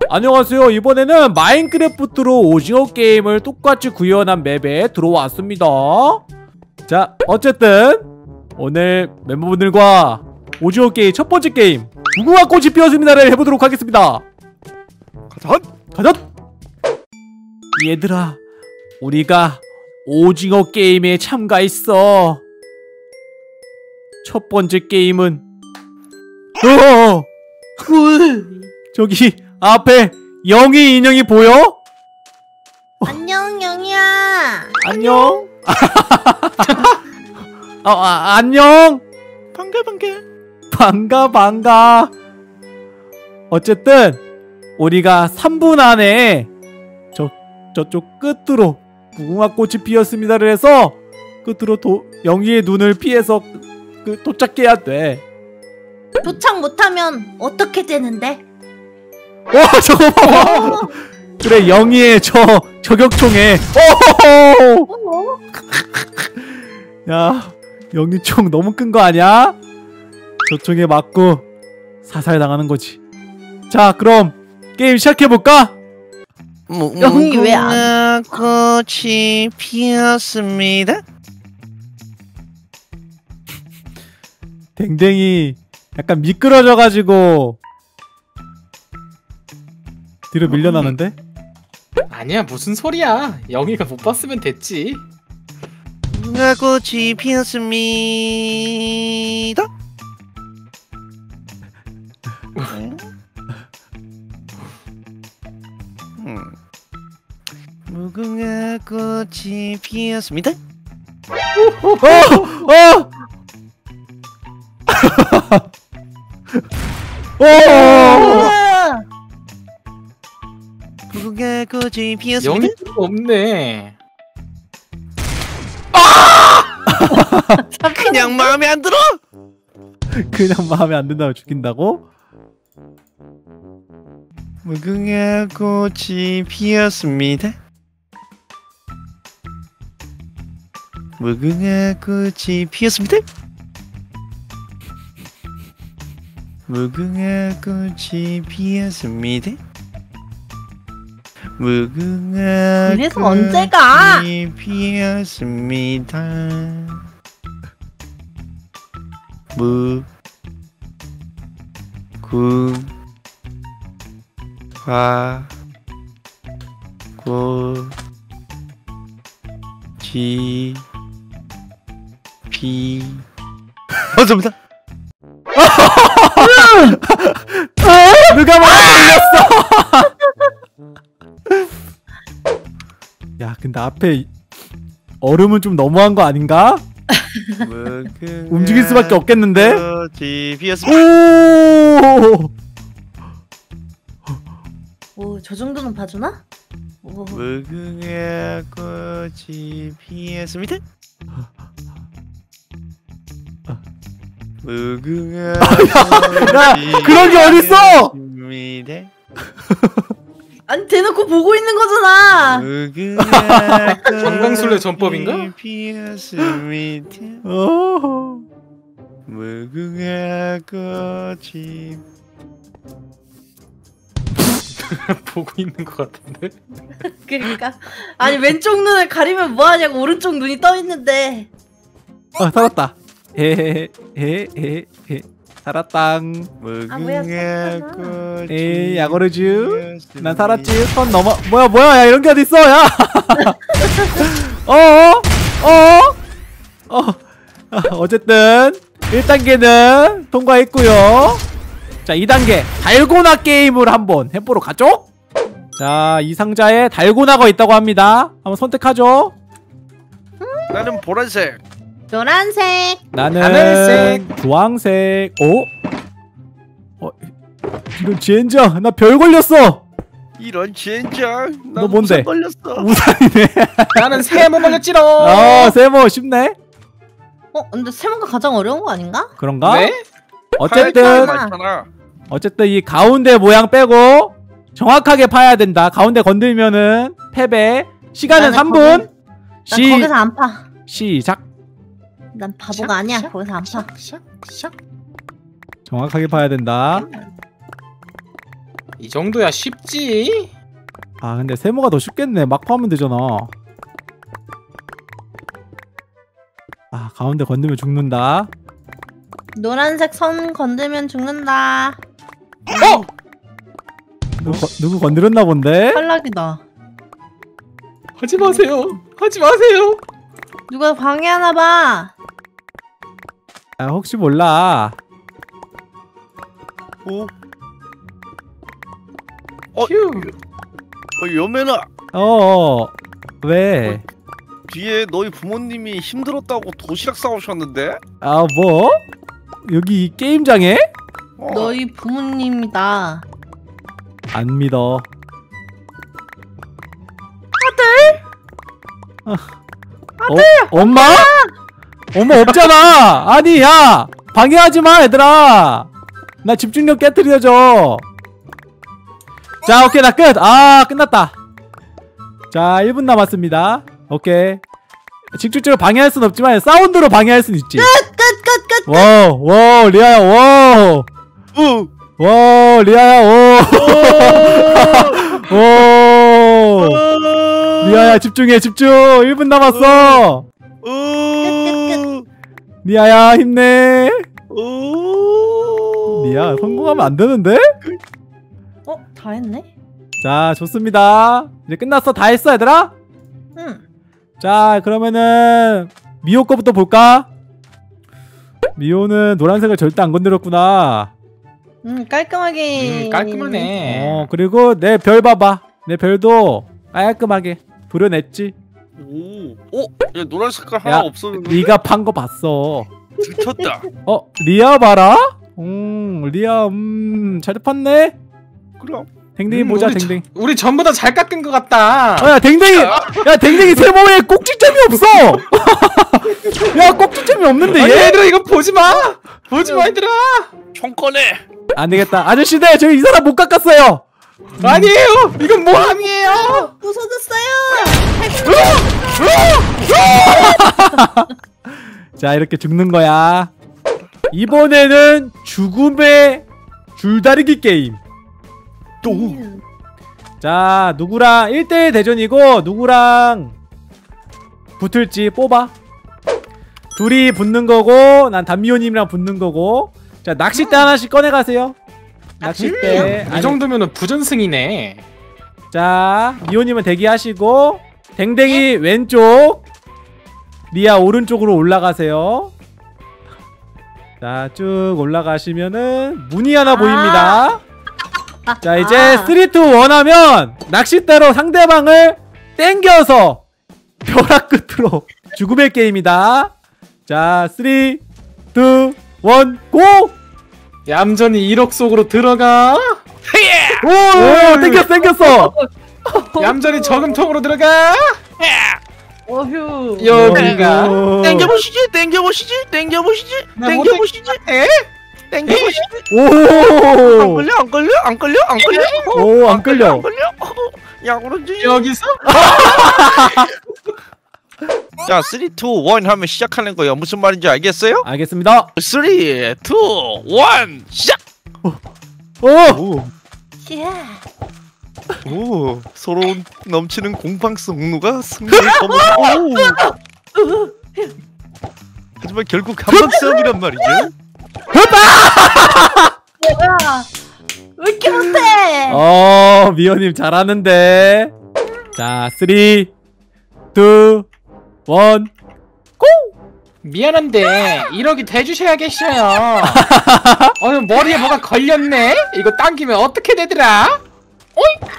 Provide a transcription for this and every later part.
안녕하세요. 이번에는 마인크래프트로 오징어 게임을 똑같이 구현한 맵에 들어왔습니다. 자, 어쨌든 오늘 멤버분들과 오징어 게임 첫 번째 게임 무궁화 꽃이 피었습니다를 해보도록 하겠습니다. 가자! 얘들아, 우리가 오징어 게임에 참가했어. 첫 번째 게임은 저기 앞에 영희 인형이 보여? 안녕, 영희야. 안녕. 안녕. 반가. 어쨌든 우리가 3분 안에 저쪽 끝으로 무궁화꽃이 피었습니다를 해서 끝으로 영희의 눈을 피해서 도착해야 돼. 도착 못하면 어떻게 되는데? 와, 저거 봐봐. 그래, 영희의 저격총에 야, 영희 총 너무 큰 거 아니야? 저 총에 맞고 사살 당하는 거지. 자, 그럼 게임 시작해볼까? 영희 왜 안? 꽃이 피었습니다. 댕댕이 약간 미끄러져가지고 뒤로 밀려나는데? 아니야, 무슨 소리야. 영희가 못 봤으면 됐지. 꽃이 피었습니다. 무궁화 꽃이 피었습니다. 무궁화 꽃이 피었습니다. 영희 없네. 그냥 마음에 안 들어. 그냥 마음에 안 든다고 죽인다고? 무궁화 꽃이 피었습니다. 무궁화 꽃이 피었습니다. 무궁화 꽃이 피었습니다. 무궁화 그래서 언제가? 꽃이 피었습니다. 무궁화 꽃이 맞습니다. 누가 말렸어? 야, 근데 앞에 얼음은 좀 너무한 거 아닌가? 움직일 수밖에 없겠는데? 오, 저 정도는 봐주나? 오. 무궁화 꽃이 피었습니다. 무궁화 야, 그런 게 어딨어? 아니, 대놓고 보고 있는 거잖아. 무궁화 정강술래 전법인가? 피었습니다. 무궁화 꽃이 보고 있는 것 같은데? 그러니까 아니, 왼쪽 눈을 가리면 뭐하냐고. 오른쪽 눈이 떠 있는데. 살았다. 헤헤헤헤헤 살았당. 뭐야, 에이, 야거르쥬. 난 살았지. 선 넘어. 뭐야, 야, 이런 게 어딨어, 야. 어쨌든 1단계는 통과했고요. 자, 2단계 달고나 게임을 한번 해보러 가죠. 자, 이 상자에 달고나가 있다고 합니다. 한번 선택하죠. 나는 보라색. 노란색. 나는 하늘색. 주황색. 이런 젠장, 나 별 걸렸어. 이런 젠장. 너 뭔데? 우산 걸렸어. 우산이네. 나는 세모 걸렸지롱. 세모 쉽네. 근데 세모가 가장 어려운 거 아닌가? 그런가? 왜? 어쨌든 이 가운데 모양 빼고 정확하게 파야 된다. 가운데 건들면은 패배. 시간은 3분. 난 거기서 안 파. 시작. 난 바보가 아니야. 거기서 안 파. 정확하게 파야 된다. 이 정도야 쉽지. 아 근데 세모가 더 쉽겠네. 막 파면 되잖아. 아 가운데 건드면 죽는다. 노란색 선 건들면 죽는다. 누구 건드렸나 본데? 탈락이다. 하지 마세요. 하지 마세요. 누가 방해하나 봐. 아 혹시 몰라. 어? 휴. 여매나 왜? 뒤에 너희 부모님이 힘들었다고 도시락 싸오셨는데? 아 뭐? 여기 이 게임장에? 너희 부모님이다. 안 믿어. 아들! 엄마? 엄마 없잖아. 아니 야 방해하지 마 얘들아. 나 집중력 깨트려줘. 자 오케이 나 끝. 아 끝났다. 자 1분 남았습니다. 오케이. 직접적으로 방해할 순 없지만 사운드로 방해할 순 있지. 끝. 와우 리아야 와우. 와 리아야 오. 리아야 집중해 집중. 1분 남았어. 리아야 힘내. 리아 성공하면 안 되는데? 다 했네? 자 좋습니다. 이제 끝났어. 다 했어 얘들아? 응. 자 그러면은 미호 거부터 볼까? 미호는 노란색을 절대 안 건드렸구나. 깔끔하게. 깔끔하네. 그리고 내 별 봐봐. 내 별도 깔끔하게 도려냈지. 야 노란 색깔 하나 없었는데? 네가 판 거 봤어. 들켰다. 리아 봐라. 리아 잘 팠네. 그럼 댕댕이 보자. 우리 댕댕이. 우리 전부 다 잘 깎은 것 같다. 야 댕댕이. 야 댕댕이 세모에 꼭지점이 없어. 야 꼭지점이 없는데 아니 얘? 얘들아 이거 보지 마. 보지 마 얘들아. 총 꺼내. 안 되겠다. 아저씨들 저희 이 사람 못 깎았어요. 아니에요. 이건 모함이에요. 부서졌어요. 자 이렇게 죽는 거야. 이번에는 죽음의 줄다리기 게임. 자 누구랑 1대1 대전이고 누구랑 붙을지 뽑아. 둘이 붙는 거고 난 담미호님이랑 붙는 거고. 자 낚싯대 하나씩 꺼내가세요. 낚싯대. 이 정도면은 부전승이네. 자 미호님은 대기하시고 댕댕이 왼쪽, 리아 오른쪽으로 올라가세요. 자 쭉 올라가시면은 문이 하나 보입니다. 자 이제 3, 2, 1 하면 낚싯대로 상대방을 땡겨서 벼락 끝으로 죽음의 게임이다. 자 3, 2, 1 고! 얌전히 1억 속으로 들어가. 오 땡겼어. 얌전히 저금통으로 들어가. 어휴. 여기가. 땡겨보시지. 땡겨보시지. 오. 안 걸려. 오 안 끌려. 야 그런지. 여기서 자 3, 2, 1 하면 시작하는 거예요. 무슨 말인지 알겠어요? 알겠습니다. 3, 2, 1 시작. 오. 오 서로 넘치는 공방성 응루가 승리의 검을. 하지만 결국 한방 싸움이란 말이죠. 뭐야? 왜 이렇게 못해? 미호님 잘하는데. 자 3, 2, 1 고! 미안한데 1억이 대주셔야겠어요. 오늘 머리에 뭐가 걸렸네. 이거 당기면 어떻게 되더라? 어이?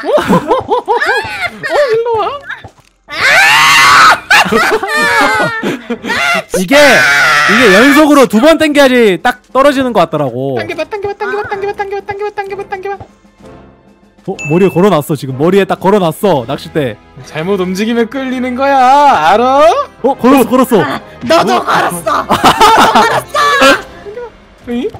일로와. 이게 연속으로 2번 땡겨야지 딱 떨어지는 것 같더라고. 당겨봐. 머리에 걸어놨어. 지금 머리에 딱 걸어놨어. 낚싯대. 잘못 움직이면 끌리는 거야. 알아? 걸었어. 너도 걸었어. 응?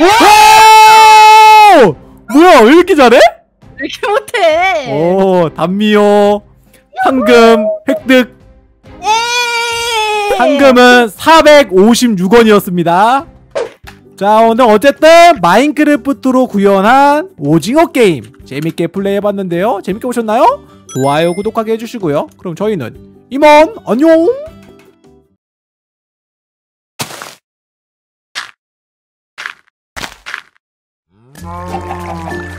오! 뭐야 왜 이렇게 잘해? 왜 이렇게 못해? 오 단미호 상금 획득. 상금은 456원이었습니다. 자, 오늘 어쨌든 마인크래프트로 구현한 오징어 게임 재밌게 플레이해봤는데요. 재밌게 보셨나요? 좋아요, 구독하기 해주시고요. 그럼 저희는 이만 안녕.